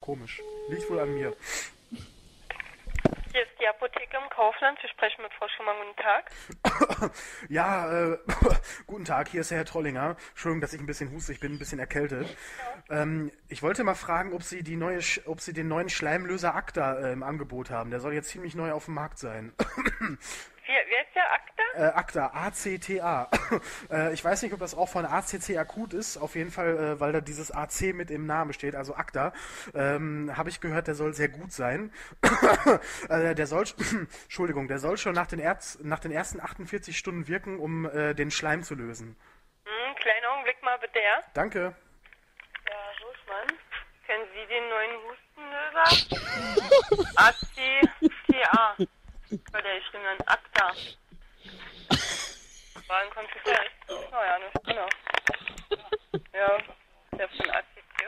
Komisch. Liegt wohl an mir. Hier ist die Apotheke im Kaufland. Wir sprechen mit Frau Schumann. Guten Tag. Ja, guten Tag, hier ist Herr Trollinger. Entschuldigung, dass ich ein bisschen huste, ich bin ein bisschen erkältet. Ja. Ich wollte mal fragen, ob Sie den neuen Schleimlöser Acta im Angebot haben. Der soll jetzt ziemlich neu auf dem Markt sein. Wer ist der Acta? Acta, A-C-T-A. Ich weiß nicht, ob das auch von ACC akut ist. Auf jeden Fall, weil da dieses AC mit im Namen steht, also Acta. Habe ich gehört, der soll sehr gut sein. Der soll schon nach den ersten 48 Stunden wirken, um den Schleim zu lösen. Kleinen Augenblick mal bitte, ja? Danke. Ja, Rosmann, kennen Sie den neuen Hustenlöser? A-C-T-A. Bei der Stimme ein Acta. War ein Computer. Naja, nicht genau. Ja, der von ACC.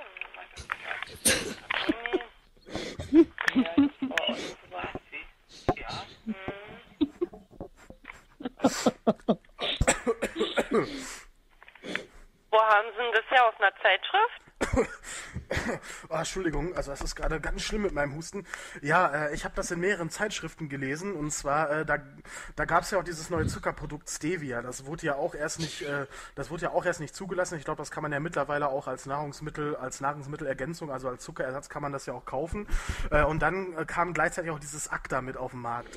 Wo haben Sie denn das her? Aus einer Zeitschrift? Oh, Entschuldigung, also es ist gerade ganz schlimm mit meinem Husten. Ja, ich habe das in mehreren Zeitschriften gelesen und zwar, da gab es ja auch dieses neue Zuckerprodukt Stevia. Das wurde ja auch erst nicht zugelassen. Ich glaube, das kann man ja mittlerweile auch als Nahrungsmittelergänzung, also als Zuckerersatz kann man das ja auch kaufen. Und dann kam gleichzeitig auch dieses Acta mit auf den Markt.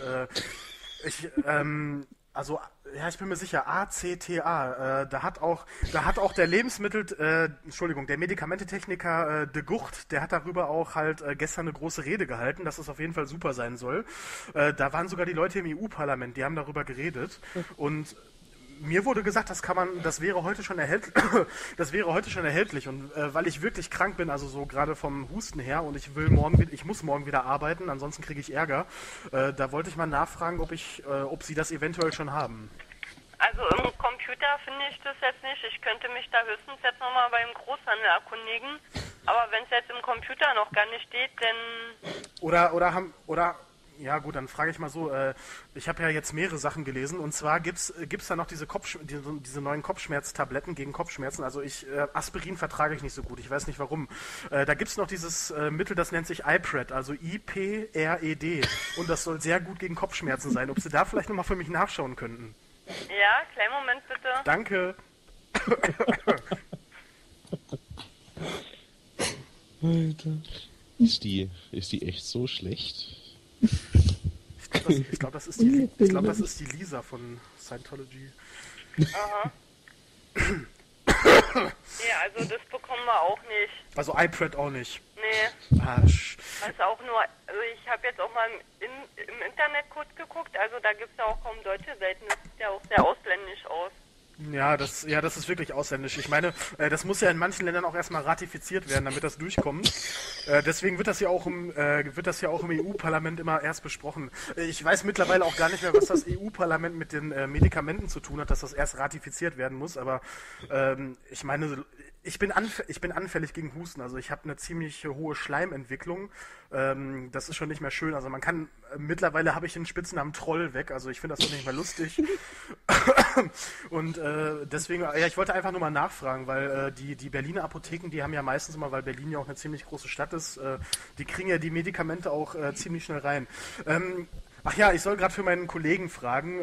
Also, ja, ich bin mir sicher, ACTA, da hat auch der der Medikamentetechniker de Gucht, der hat darüber auch halt gestern eine große Rede gehalten, dass es auf jeden Fall super sein soll. Da waren sogar die Leute im EU-Parlament, die haben darüber geredet und mir wurde gesagt, das wäre heute schon erhältlich und weil ich wirklich krank bin, also so gerade vom Husten her und ich muss morgen wieder arbeiten, ansonsten kriege ich Ärger. Da wollte ich mal nachfragen, ob Sie das eventuell schon haben. Also im Computer finde ich das jetzt nicht. Ich könnte mich da höchstens jetzt nochmal beim Großhandel erkundigen. Aber wenn es jetzt im Computer noch gar nicht steht, dann... Ja gut, dann frage ich mal so, ich habe ja jetzt mehrere Sachen gelesen und zwar gibt's da noch diese neuen Kopfschmerztabletten gegen Kopfschmerzen, also Aspirin vertrage ich nicht so gut, ich weiß nicht warum. Da gibt's noch dieses Mittel, das nennt sich iPred, also I-P-R-E-D und das soll sehr gut gegen Kopfschmerzen sein. Ob Sie da vielleicht nochmal für mich nachschauen könnten? Ja, kleinen Moment bitte. Danke. Alter. Ist die echt so schlecht? Ich glaube, das ist die Lisa von Scientology. Aha. Nee, also das bekommen wir auch nicht. Also iPad auch nicht. Nee. Also auch nur, also ich habe jetzt auch mal im Internet kurz geguckt, also da gibt es ja auch kaum deutsche Seiten, das sieht ja auch sehr ausländisch aus. Ja, das ist wirklich ausländisch. Ich meine, das muss ja in manchen Ländern auch erstmal ratifiziert werden, damit das durchkommt. Deswegen wird das ja auch im EU-Parlament immer erst besprochen. Ich weiß mittlerweile auch gar nicht mehr, was das EU-Parlament mit den Medikamenten zu tun hat, dass das erst ratifiziert werden muss. Aber ich meine, ich bin anfällig gegen Husten. Also ich habe eine ziemlich hohe Schleimentwicklung. Das ist schon nicht mehr schön. Also mittlerweile habe ich den Spitznamen Troll weg. Also ich finde das doch nicht mehr lustig. Und deswegen, ja, ich wollte einfach nur mal nachfragen, weil die Berliner Apotheken, die haben ja meistens immer, weil Berlin ja auch eine ziemlich große Stadt ist, die kriegen ja die Medikamente auch ziemlich schnell rein. Ach ja, ich soll gerade für meinen Kollegen fragen,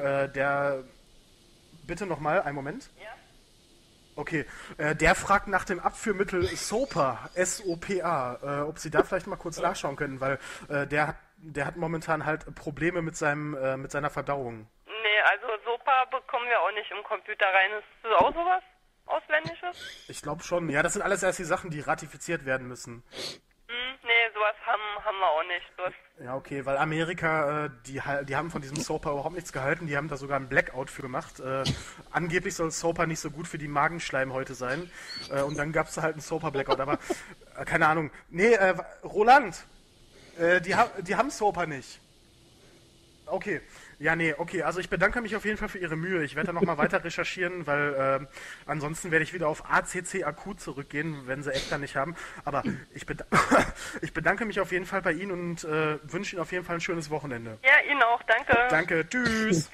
bitte nochmal, einen Moment. Ja. Okay, der fragt nach dem Abführmittel SOPA, S-O-P-A, ob Sie da vielleicht mal kurz nachschauen können, weil der hat momentan halt Probleme mit seiner Verdauung. Nee, also SOPA bekommen wir auch nicht im Computer rein. Ist das auch sowas Ausländisches? Ich glaube schon. Ja, das sind alles erst die Sachen, die ratifiziert werden müssen. Nee, sowas haben wir auch nicht. Sowas. Ja, okay, weil Amerika, die haben von diesem SOPA überhaupt nichts gehalten. Die haben da sogar ein Blackout für gemacht. Angeblich soll SOPA nicht so gut für die Magenschleimhäute sein. Und dann gab es halt einen SOPA-Blackout. Aber, keine Ahnung. Nee, Roland, die haben SOPA nicht. Okay. Ja, nee, okay. Also ich bedanke mich auf jeden Fall für Ihre Mühe. Ich werde da nochmal weiter recherchieren, weil ansonsten werde ich wieder auf ACC akut zurückgehen, wenn sie ECTA nicht haben. Aber ich bedanke mich auf jeden Fall bei Ihnen und wünsche Ihnen auf jeden Fall ein schönes Wochenende. Ja, Ihnen auch. Danke. Danke. Tschüss.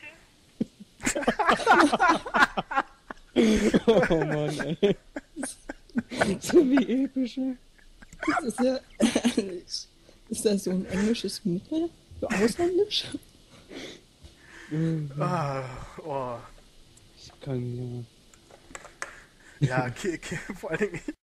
Oh Mann, ey. So wie episch, ey. Das ist ja... Ist das so ein englisches Mittel für ausländisch? Oh. Ich kann ja. Ja, vor allen Dingen,